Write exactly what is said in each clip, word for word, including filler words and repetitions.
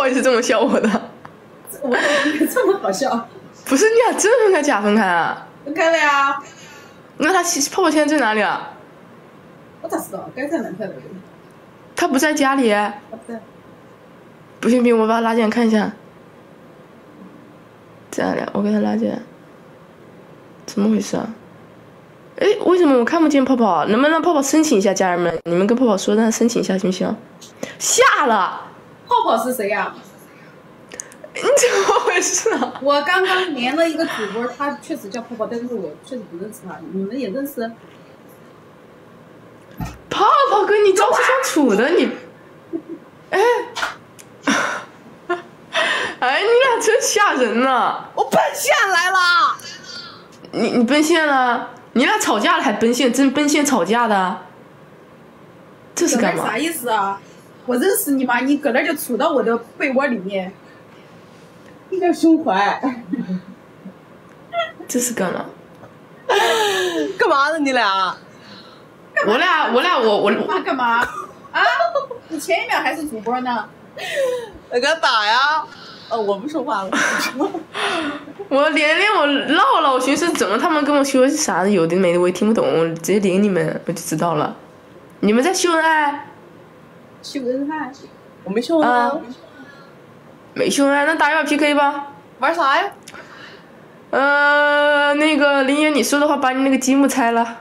也是这么笑我的。 我这么好笑？ 不是，你俩真分开假分开啊？ 分开了呀。 那他泡泡现在在哪里啊？ 我咋知道？该在哪在哪。 他不在家里。 他不在。 不行不行，我把他拉进来看一下。在哪里？我给他拉进来。怎么回事啊？哎，为什么我看不见泡泡？能不能让泡泡申请一下？家人们，你们跟泡泡说，让他申请一下行不行？下了。 泡泡是谁呀？ 你怎么回事啊？ 我刚刚连了一个主播，他确实叫泡泡，但是我确实不认识他。你们也认识？ 泡泡跟你朝夕相处的，你，哎，哎，你俩真吓人呐！ 我奔现来了。 你你奔现了？你俩吵架了还奔现？真奔现吵架的？这是干嘛？ 啥意思啊？我认识你吗？你搁那就杵到我的被窝里面，一点胸怀。 这是干嘛？ 干嘛呢？你俩？ 我俩我俩我我干嘛干嘛？啊！你前一秒还是主播呢。 我给他打呀。哦，我不说话了。 我连连我唠了，我寻思怎么他们跟我说是啥有的没的，我也听不懂，我直接连你们我就知道了。你们在秀恩爱？ 秀恩爱？ 我没秀恩爱、啊。 没秀恩爱，那打一把 P K 吧。 玩啥呀？ 呃，那个林爷，你说的话把你那个积木拆了。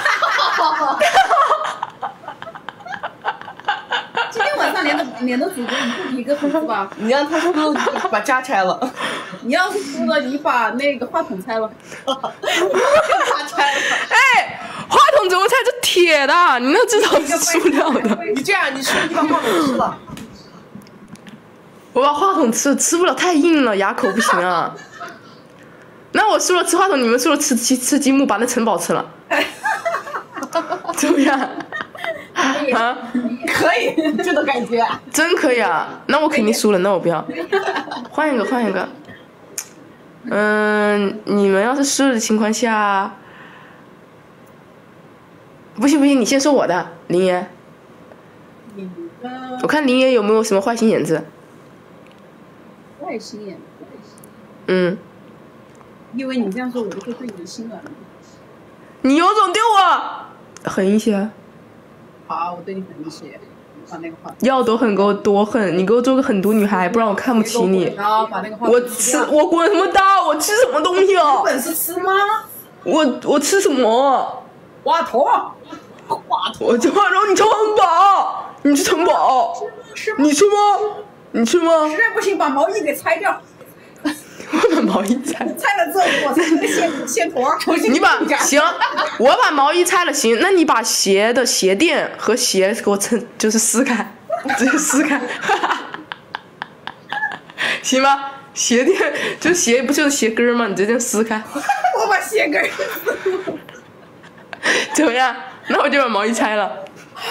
今天晚上连着连着主播，你不比个分是吧？ 你让他输了，把家拆了。 你要是输了，你把那个话筒拆了。 他拆了。 哎，话筒怎么拆？这铁的，你那至少是塑料的。 你这样，你吃，你把话筒吃了。 我把话筒吃了，吃不了，太硬了，牙口不行啊。那我输了吃话筒，你们输了吃吃吃积木，把那城堡吃了。怎么样？啊， 可以，这种感觉。 真可以啊！那我肯定输了，那我不要。换一个，换一个。嗯，你们要是输了的情况下，不行不行，你先说我的，林爷。我看林爷有没有什么坏心眼子。 坏心眼子。 嗯。 因为你这样说，我就会对你心软了。 你有种对我狠一些。 好，我对你狠一些。把那个话。 要多狠给我多狠，你给我做个狠毒女孩，不然我看不起你。 好，把那个话。 我吃，我滚什么刀？我吃什么东西哦？ 有本事吃吗？ 我我吃什么？ 华佗。华佗。 我这话让你城堡，你吃城堡。你吃吗？你吃吗？ 实在不行，把毛衣给拆掉。 我把毛衣拆了， 拆了之后我拆个线线坨， 你把行，我把毛衣拆了行，那你把鞋的鞋垫和鞋给我撑，就是撕开，直接撕开，行吗？鞋垫就鞋不就是鞋跟吗？你直接撕开。 我把鞋跟怎么样？那我就把毛衣拆了。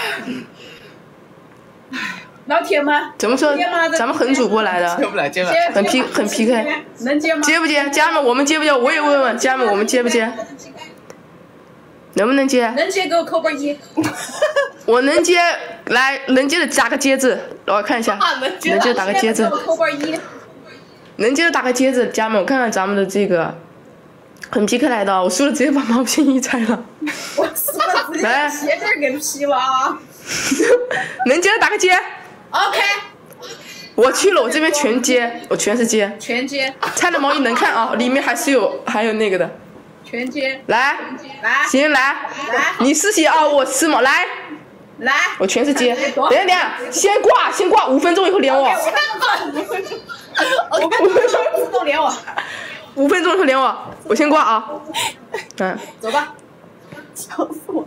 老铁们， 怎么说？咱们狠主播来的， 接不来，接不来，很 P 很 P K， 能接吗？ 接不接？家人们，我们接不接？我也问问家人们，我们接不接？能不能接？ 能接给我扣分一。 我能接，来能接的打个接字，我看一下，能接的打个接字。 扣分一。 能接的打个接字，家人们，我看看咱们的这个很 P K 来的，我输了直接把毛线衣拆了。 我输了直接把鞋垫给劈了啊！ 能接的打个接。 OK， 我去了，我这边全接，我全是接， 全接。 拆的毛衣能看啊，里面还是有还有那个的， 全接。 来， 来， 行来， 来， 你试鞋啊，我吃毛，来， 来， 我全是接。等一下等一下，先挂先挂，五分钟以后连我。 五分钟，五分钟自动连我。 五分钟以后连我，我先挂啊。嗯， 走吧。 笑死我！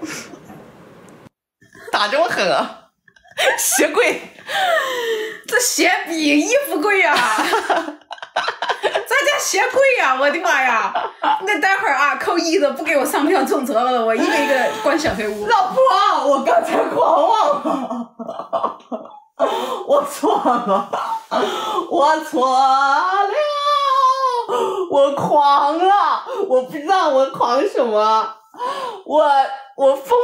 打这么狠啊！鞋贵， 这鞋比衣服贵呀、啊！咱家鞋贵呀、啊！我的妈呀！那待会儿啊，扣一的不给我上票重责了，我一个一个关小黑屋。 老婆，我刚才狂妄了，我错了，我错了，我狂了，我不知道我狂什么，我我疯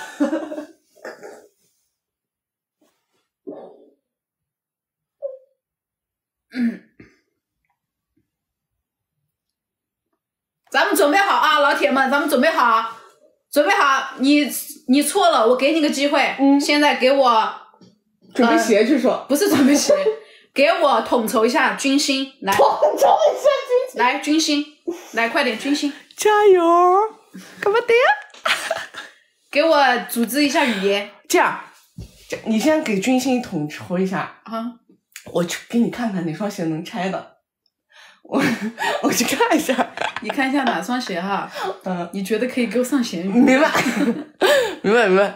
了。 嗯，咱们准备好啊，老铁们，咱们准备好，准备好。你你错了，我给你个机会。嗯，现在给我准备鞋去说， 呃、不是准备鞋，给我统筹一下军心，来， 统筹一下军心， 来军心，来快点军心， 加油！干嘛的呀？ 给我组织一下语言。 这样，你先给军心统筹一下啊。 我去给你看看哪双鞋能拆的，我我去看一下， 你看一下哪双鞋哈？ 嗯， 你觉得可以给我上咸鱼？ 明白，明白明白。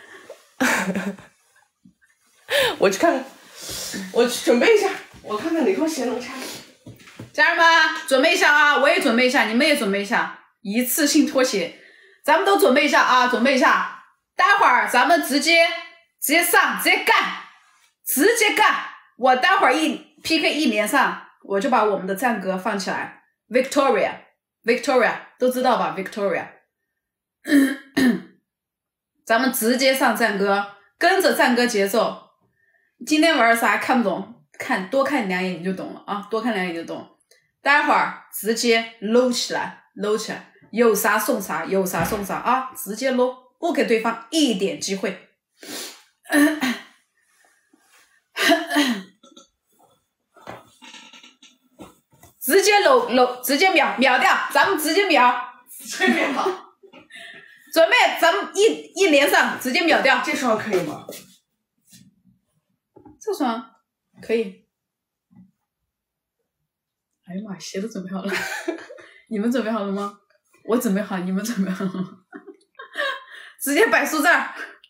我去看看，我去准备一下，我看看哪双鞋能拆。 家人们，准备一下啊！我也准备一下，你们也准备一下，一次性拖鞋，咱们都准备一下啊！准备一下，待会儿咱们直接直接上，直接干，直接干。我待会儿一 P K 一连上，我就把我们的战歌放起来 ，Victoria，Victoria Victoria, 都知道吧 ？Victoria， 咱们直接上战歌，跟着战歌节奏。今天玩啥看不懂，看多看两眼你就懂了啊，多看两眼就懂。待会儿直接搂起来，搂起来，有啥送啥，有啥送啥啊，直接搂，不给对方一点机会。直接搂搂，直接秒秒掉，咱们直接秒， 随便吧。 准备，咱们一一连上，直接秒掉。 这双可以吗？ 这双可以。哎呀妈，鞋都准备好了，你们准备好了吗？我准备好，你们准备好了吗？直接摆树这儿。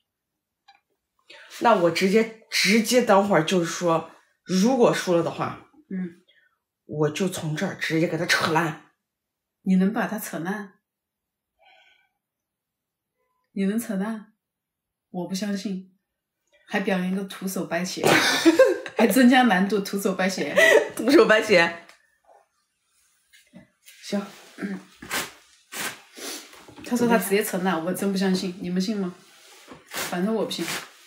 那我直接直接等会儿就是说，如果输了的话， 嗯， 我就从这儿直接给他扯烂。 你能把它扯烂？你能扯烂？我不相信。还表演一个徒手掰鞋，还增加难度，徒手掰鞋， 徒手掰鞋。行， 嗯。他说他直接承认，我真不相信，你们信吗？反正我不信。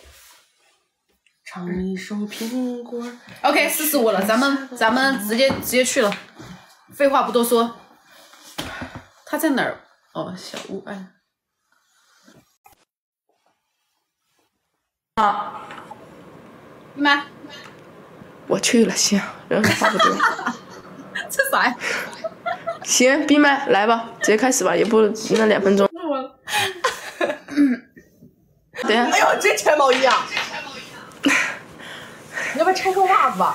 唱一首苹果。 OK， 四十五了，咱们咱们直接直接去了，废话不多说。他在哪儿？哦，小屋哎。 啊， 你买。 我去了，行，人差不多。 这啥呀？ 行，闭麦来吧，直接开始吧，也不那两分钟。 那我， 等一下。 哎呦，真拆毛衣啊！你要不要拆双袜子吧？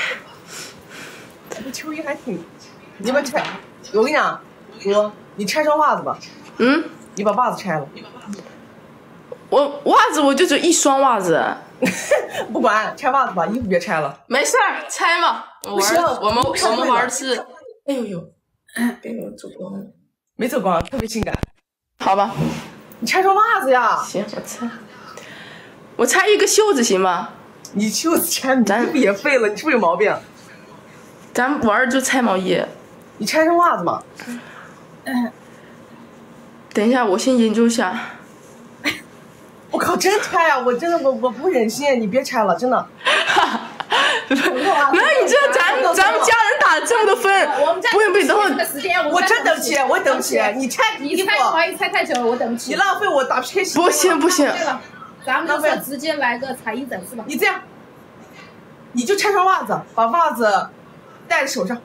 这秋衣还挺……你要不要拆？我跟你讲，哥，你拆双袜子吧。 嗯。 你把袜子拆了。 我袜子我就只一双袜子。 不管，拆袜子吧，衣服别拆了。 没事儿，拆嘛。 不行， 我们我们玩的是。 哎呦呦，给我走光了。没走光，特别性感。 好吧。 你拆双袜子呀？ 行，我拆。我拆一个袖子行吗？ 你袖子拆，你衣服也废了，你是不是有毛病？ 咱玩就拆毛衣。 你拆双袜子嘛？ 嗯。等一下，我先研究一下。 我靠，真拆啊！我真的我我不忍心，你别拆了，真的。 那你知道咱们咱们家人打了这么多分，不用不用，等会儿我真等不起，我等不起。你拆你拆毛衣拆太久了，我等不起。 你浪费我打 P K。 不行不行， 咱们就直接来个才艺展示吧。 你这样，你就拆双袜子，把袜子戴在手上。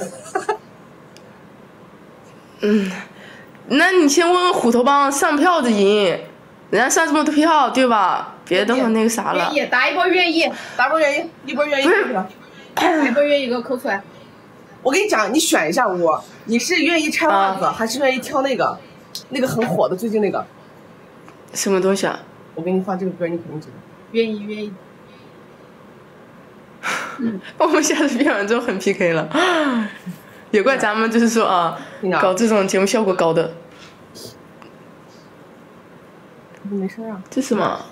嗯，那你先问问虎头帮上票的赢，人家上这么多票对吧？别等会那个啥了。 愿意打一波愿意， 打波愿意，一波愿意。 打一波愿意给我扣出来。 我跟你讲，你选一下我，你是愿意拆袜子，啊、还是愿意挑那个，那个很火的最近那个？ 什么东西啊？ 我给你放这个歌，你肯定知道。 愿意愿意。 嗯，我们下次变完之后很 P K 了，也怪咱们就是说啊，搞这种节目效果高的。 没事啊。 这是什么？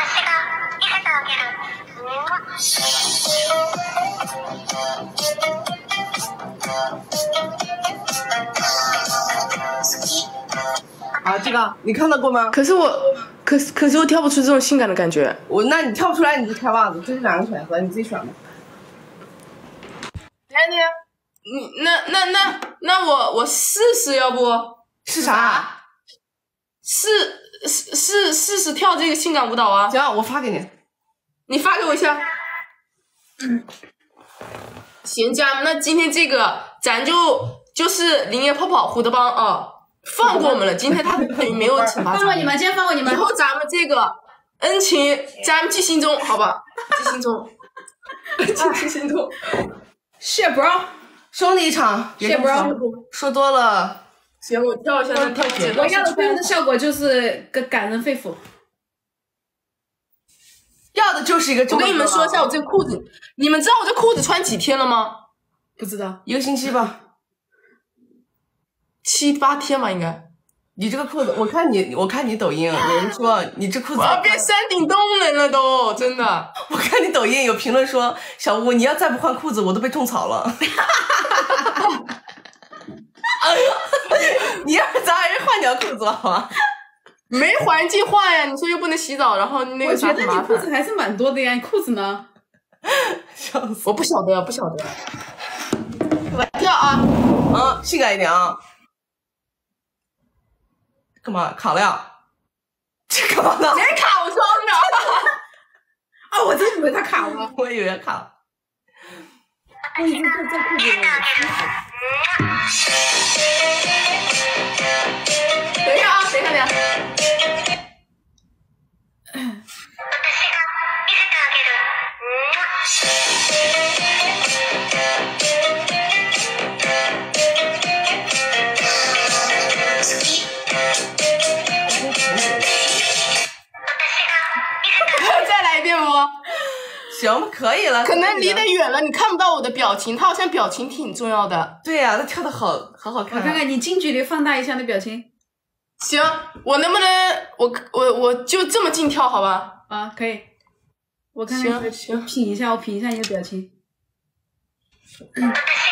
啊，这个你看到过吗？ 可是我，可是可是我跳不出这种性感的感觉。 我那你跳不出来，你就拆袜子，这是两个选择，你自己选吧。 你，你那那那那我我试试，要不是啥？ 试试试试试跳这个性感舞蹈啊！ 行，我发给你， 你发给我一下。嗯，行，家人们，那今天这个咱就就是林业泡泡虎的帮啊，放过我们了。今天他等于没有惩罚放过你们，今天放过你们。 以后咱们这个恩情咱们记心中，好吧？记心中，恩情记心中。 谢 bro， 兄弟一场， 谢 bro， 说多了。 行，我跳一下那跳节奏。 我要的最后的效果就是个感人肺腑。 要的就是一个。 我跟你们说一下，我这个裤子，你们知道我这裤子穿几天了吗？ 不知道， 一个星期吧， 七八天吧，应该。 你这个裤子，我看你，我看你抖音，有人说你这裤子。 我要变山顶洞人了都，真的。 我看你抖音有评论说，小吴，你要再不换裤子，我都被种草了。你要是早点换条裤子好吗？ 没环境换呀，你说又不能洗澡，然后那个我觉得啥很麻烦。 你裤子还是蛮多的呀，你裤子呢？ 笑死！ 我不晓得，不晓得。我跳啊！ 啊，性感一点啊！干嘛卡了呀？这干嘛呢？ 别卡我装的！ 啊，我真以为他卡了， 我以为卡了。 我已经在在裤子里了。 等一下啊，等一下，等一下。再来一遍不？ 行，可以了。 可能离得远了，你看不到我的表情，他好像表情挺重要的。 对呀、啊，他跳的好，好好看、啊。 我看看你近距离放大一下那表情。 行，我能不能我我我就这么近跳好吧？ 啊，可以。我看看， 行行， 品一下，我品一下你的表情。嗯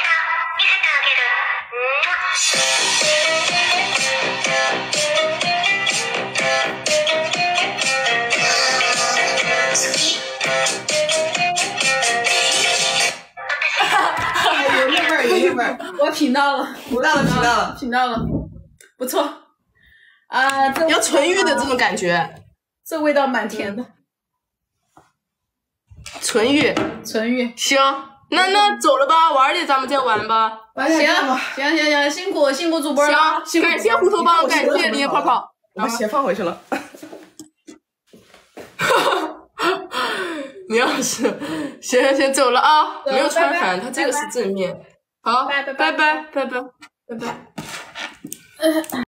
有那味儿，有那味儿，我品到了， 品到了，品到了， 品到了，不错。啊，这要纯欲的这种感觉， 这味道蛮甜的。 纯欲， 纯欲。 行，那那走了吧，晚点咱们再玩吧。 行行行行，辛苦辛苦主播了， 行，感谢虎头帮，感谢林泡泡。 我把鞋放回去了。 你要是行行行走了啊，没有穿拜拜反，他这个是正面。好， 拜拜拜拜拜拜拜拜。